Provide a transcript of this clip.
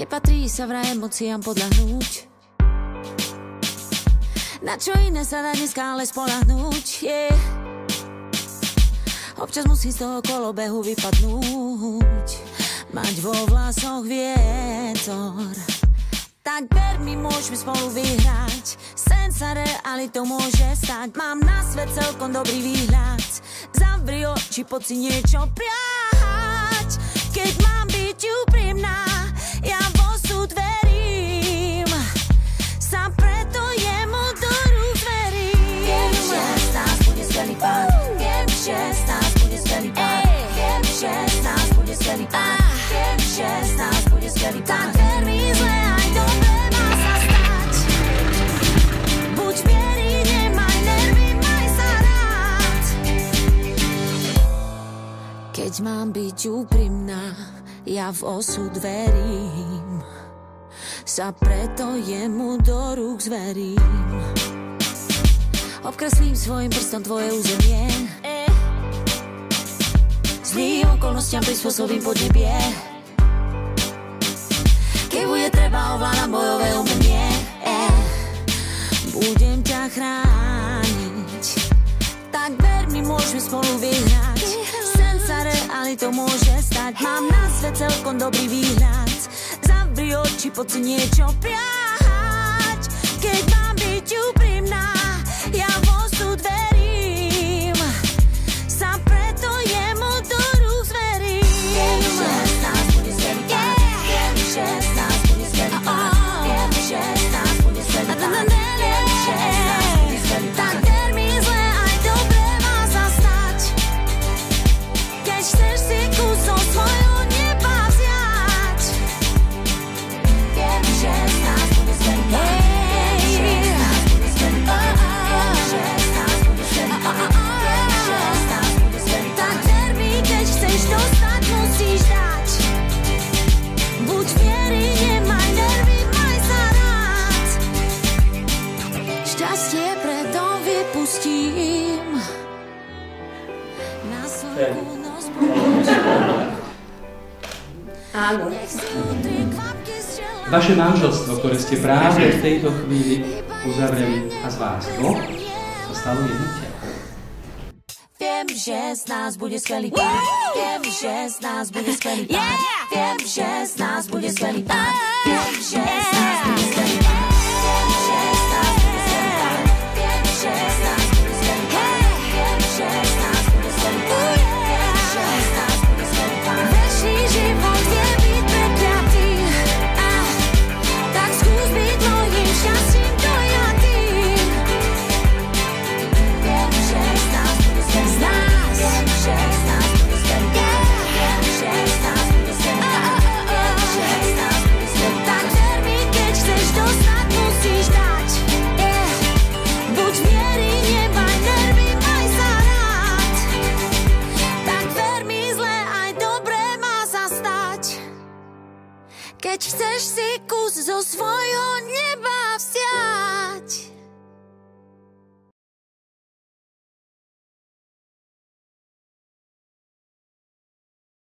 Nepatrí sa vraj emóciám podľahnúť. Na čo iné sa dá dneska ale spolahnúť, yeah. Občas musí z toho kolobehu vypadnúť, mať vo vlasoch vietor. Tak ver mi, môžeme spolu vyhrať, sen sa realitou môže stať. Mám na svet celkom dobrý výhľad, zavri oči, poď si niečo priať. Keď mám byť úprimná, ja v osud verím, sa preto jemu do rúk zverím. Viem, že z nás bude skvelý pán, viem, že z nás bude skvelý pán, viem, že z nás bude skvelý pán, viem, že z nás bude skvelý pán. Tak ver mi, zle aj dobre má sa stať. Buď viery, nemaj nervy, maj sa rád. Keď mám byť úprimná, ja v osud verím, sa preto jemu do rúk zverím. Obkreslím svojim prstom tvoje územie, zlým okolnostiam prispôsobím podnebie. Keď bude treba, ovládam bojové umenie, budem ťa chrániť. Tak ver mi, môžeme spolu vyhrať, sen sa realitou môže stať. Mám na svet celkom dobrý výhľad, zavri oči, poď si niečo priať. Keď mám byť úprimná, ja v osud verím, sa preto jemu do rúk zverím. Viem, že z nás bude skvelý pán, viem, že z nás bude skvelý pán, viem, že z nás bude skvelý pán, viem, že z nás bude skvelý pán. Tak ver mi, zle aj dobre má sa stať. Keď chceš si kus zo svojho neba vziať, viem, že z nás bude skvelý pán, viem, že z nás bude skvelý pán, viem, že z nás bude skvelý pán, viem, že z nás bude skvelý pán. Tak ver mi, keď chceš dostať, musíš dať. Buď viery, nemaj nervy, maj sa rád. Šťastie preto vypustím, na slnku nos budem. Áno. Nech si utrie kvapky z čela. Vaše manželstvo, ktoré ste práve v tejto chvíli uzavreli a z vás dvoch sa stalo jedným telom. Viem, že z nás bude skvelý pán, viem, že z nás bude skvelý pán, viem, že z nás bude skvelý pán, viem, že z nás bude skvelý pán, viem, že z nás bude skvelý pán, viem, že z nás bude skvelý pán, viem, že z nás bude skvelý pán, viem, že z nás bude skvelý pán. Večný život vie byť prekliatý, tak skús byť mojím šťastím dojatým. Viem, že z nás bude skvelý pán, viem, že z nás bude skvelý pán, viem, že z nás bude skvelý pán, viem, že z nás bude skvelý pán. Tak ver mi, keď chceš dostať, musíš dať. Buď viery, nemaj nervy, maj sa rád. Tak ver mi, zle aj dobre má sa stať. Keď chceš si kus zo svojho neba vziať.